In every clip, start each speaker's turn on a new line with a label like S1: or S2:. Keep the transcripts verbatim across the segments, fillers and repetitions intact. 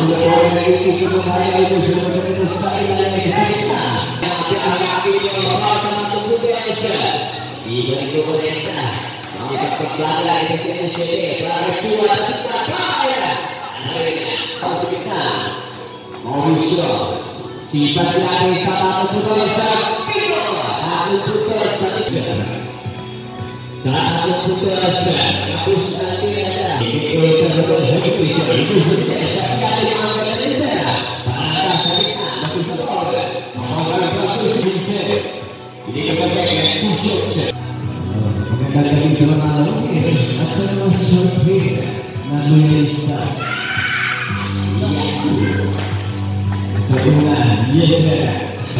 S1: Sifat lagi sama putus Pino, aku putus satu putus, hapus nanti ada. Itu terus habis itu sudah sekali makan kita. Para sakit masih sekolah. Orang bagus bisa. Ini kepada yang kusuk. Bukan lagi selama ini. Asal masuk kita. Namun start. Sebulan, yes sir.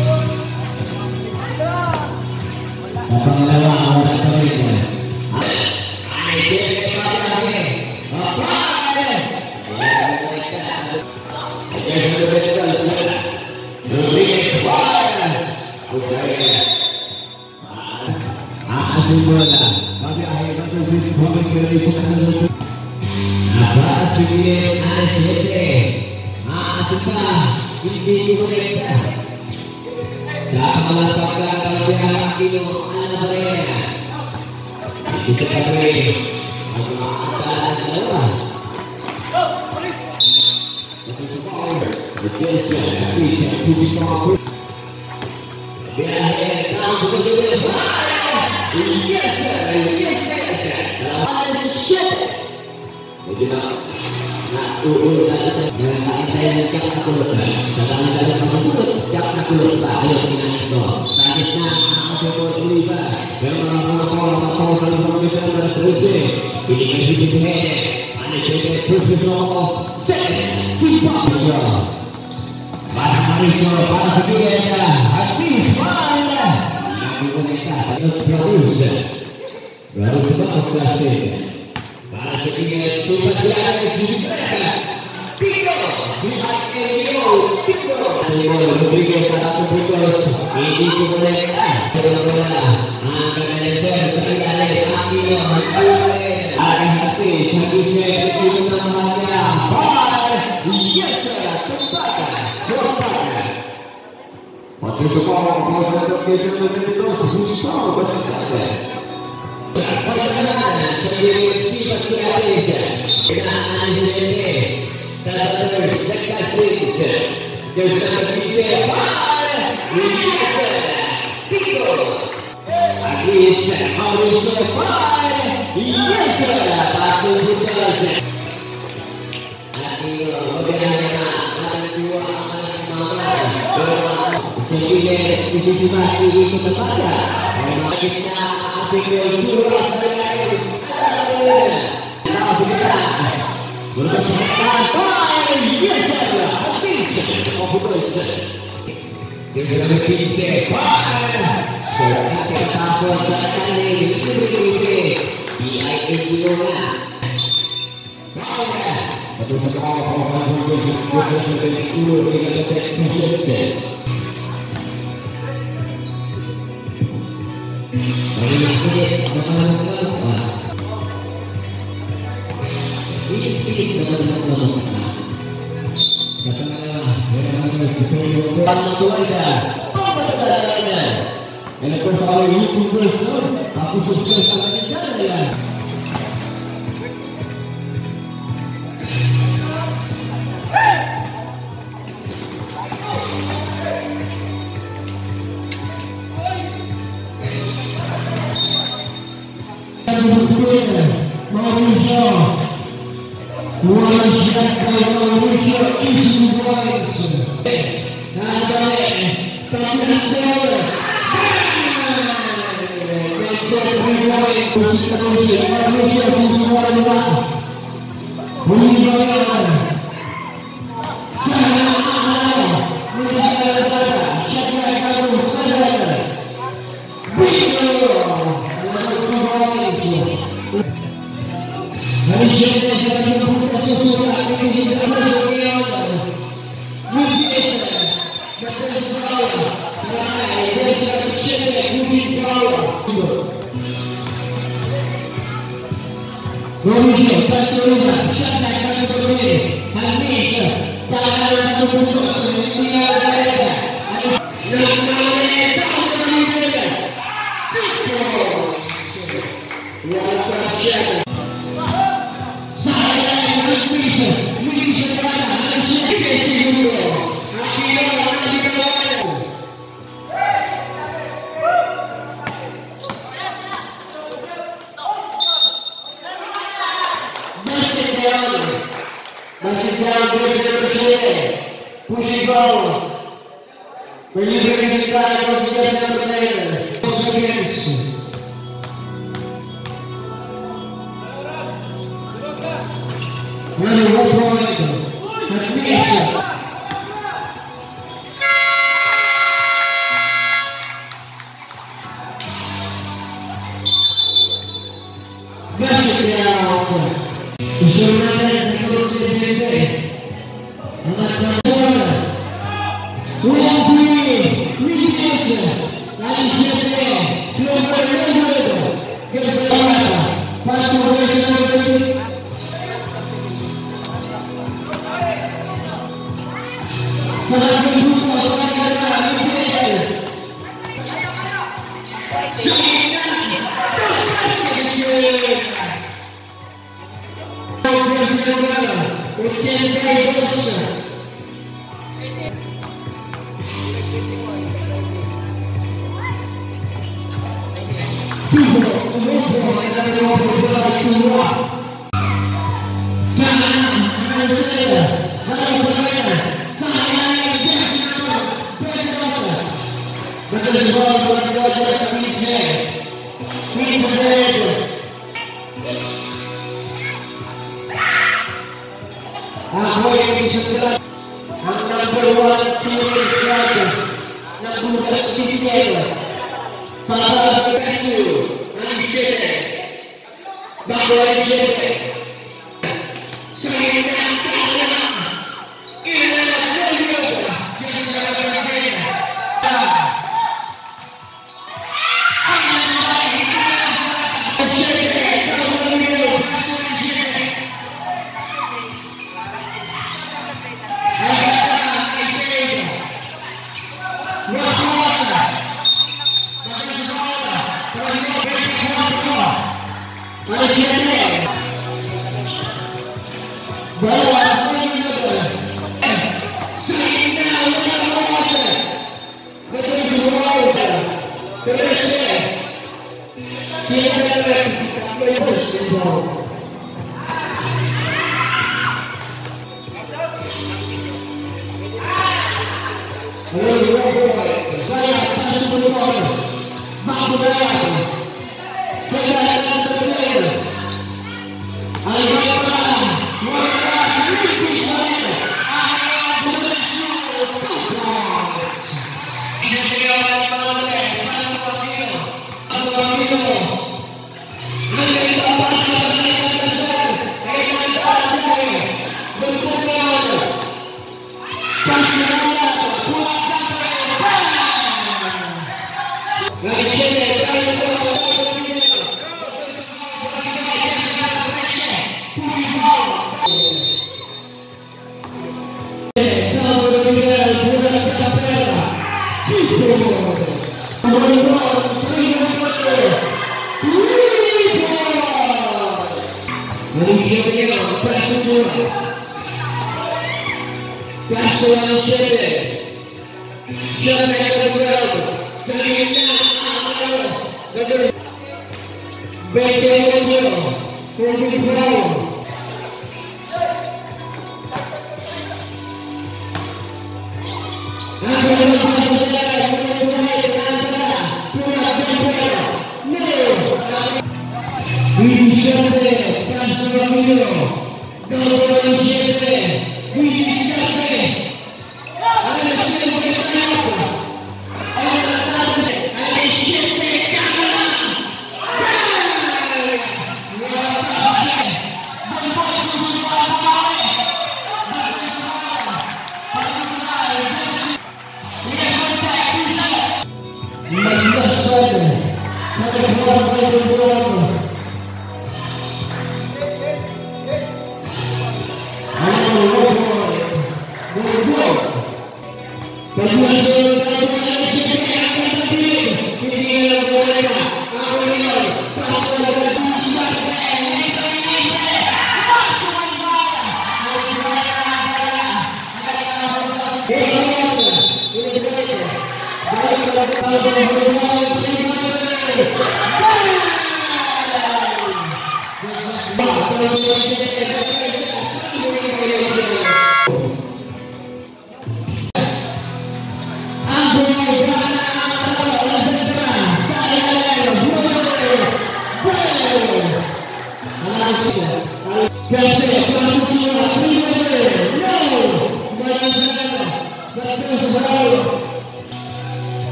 S1: Apa lewat orang sorenya? Ayo cepat lagi. Apa ada? Ya sudah betul sudah. Beri suara. Budaya. Asal bola. Bagi akhir waktu sini kami beri suara. Apa sih asal? Asal. Ini mereka. Janganlah pakai kalau dia kilo anak mereka. Itu seperti ada lewat. Itu semua betul saja bisa bisa. Biar tahu betul betul. Yes yes yes. Ada shit. Jadi nak urut nak kita yang kita urut, dalam dalam urut, jangan urut bah, ayo kita itu. Selanjutnya aku mau terlibat. Memang orang orang orang orang kita terus. Ini hidup ini, anda jadi profesional. Set, kita bisa. Para manusia, para sedia, habis mana? Yang mereka harus terus. Baru sebab kasih. Para sedia sudah berada di mereka. Pino, lihat Pino, Pino. Pino memberikan satu putus. Ini kemudian terus bola. Akan ada sekali Pino. Ada hati satu set itu namanya. Yes, terbakar, terbakar. Waktu sekolah kalau untuk kita terus susah bersabar. Bagaimana sendiri sifat kreatif dengan analisis ini terus dekat sini kita berpikir Pino habis harus survive yes satu putus Pino bagaimana ada dua anak sehingga di sisi mati itu terbaca kita asik berjuang sekali kita kita berkesan yes saja habis fokus kita berpikir sudah kita buat sekali itu ini di akhir dunia betul sekali kalau kita berjuang kita berjuang aku sudah sangat jaya. Malaysia, Malaysia, Malaysia is white. Ada tapi saya. Malaysia, Barcelona, siapa yang akan berbeda? Malaysia, Push gol. Peligro que esse cara conseguiu essa primeira. Conseguimos. Mano, vou pro momento. Respira. Deixa eu criar a alta. O senhor não é que você vê.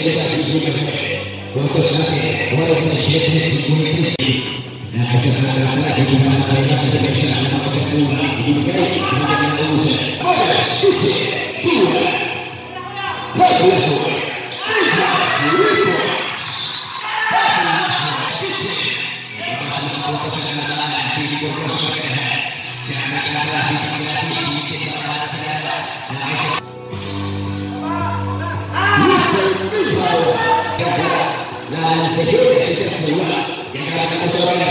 S1: desa dibuka untuk sampai orang menjadi sebuah nah kesempatan lagi di mana mereka sudah bisa mendapat sebuah hidup baik dengan urusan pada suci dua bagus dan segera setiap dua yang akan mencoba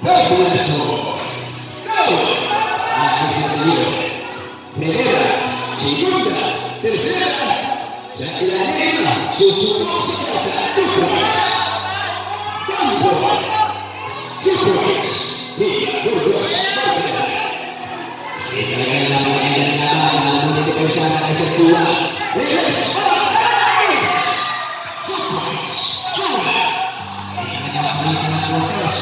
S1: População. Gol. Primeira, segunda, terceira. Jaqueline, Josué, two points. One point. Two points. Tiga, dua, dua, kita akan lakukan dan lakukan menjadi bersama kedua. Release. Two points. Two. Kita akan melakukan proses.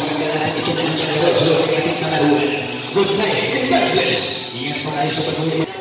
S1: Good night and God bless. Ingat po kayo sa patuloy.